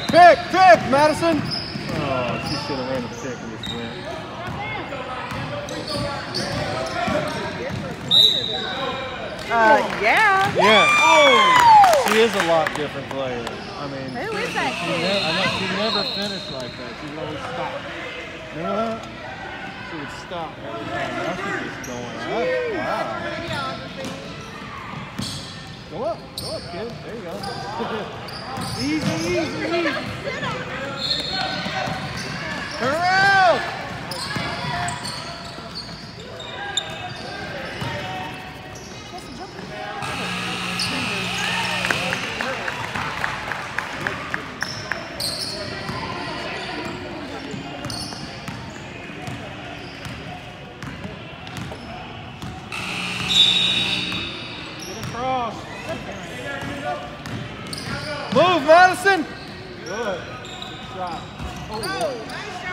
Pick, Madison. Oh, she should have ran a pick and just went. Yeah. Yeah. Oh, she is a lot different player. I mean, who is that kid? I know she never finished like that. She would always stop. Remember that? She would stop every time. Now she's just going up. Wow. Go up, kid. There you go. Easy. Turn around. Move, Madison! Good. Good shot. Oh, nice shot.